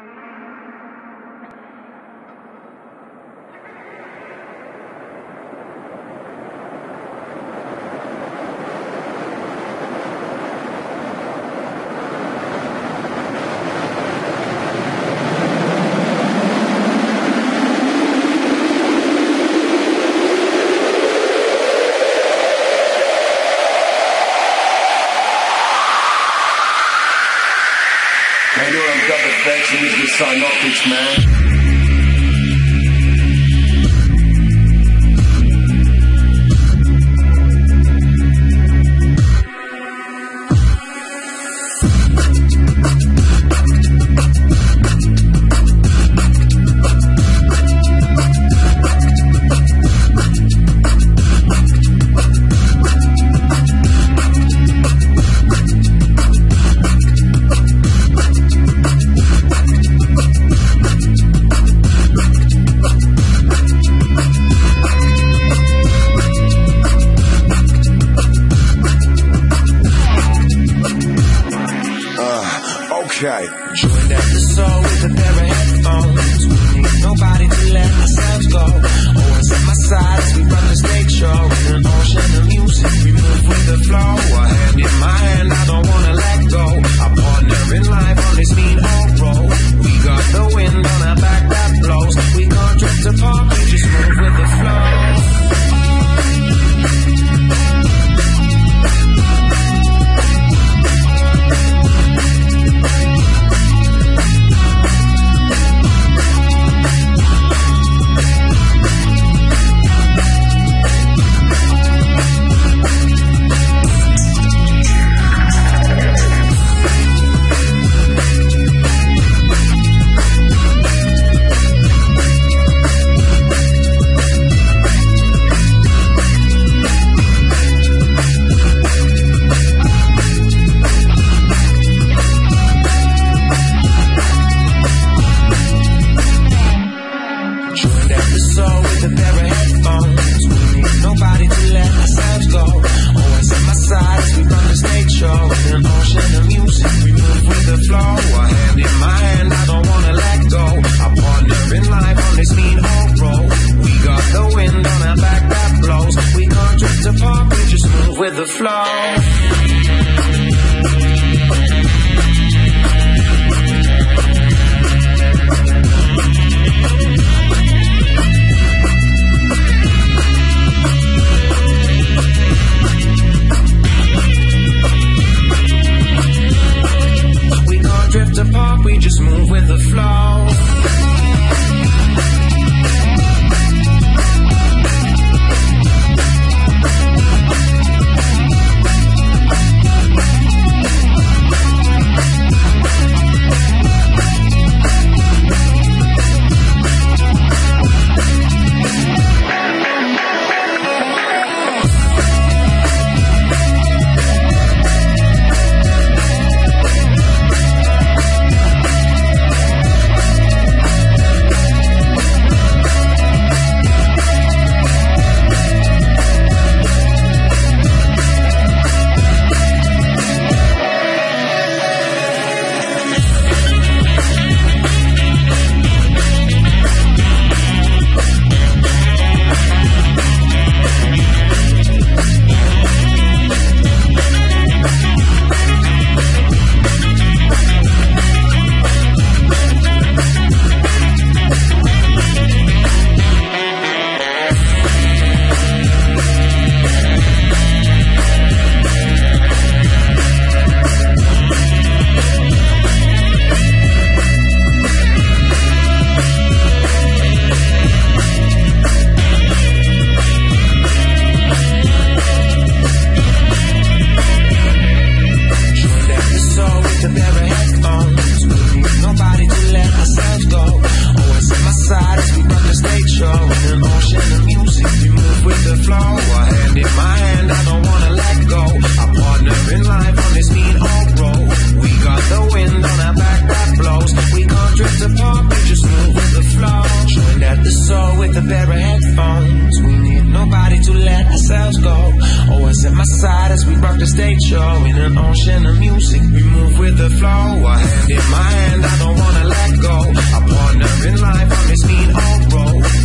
Sign off, bitch, man. Okay. Joined at the soul with a pair of headphones. We need nobody to let ourselves go. Always at my side as we run the stage show. In an ocean of music, we move with the flow. A hand in my hand, I don't wanna let go. Our partner in life on this mean old road. We got the wind on our back that blows. We can't drift apart, we just move with the flow. With the flow. We can't drift apart, we just move with the flow. With a pair of headphones, we need nobody to let ourselves go. Always Always at my side as we rock the stage show. In an ocean of music, we move with the flow. A hand in my hand, I don't wanna let go. A partner in life on this mean old road.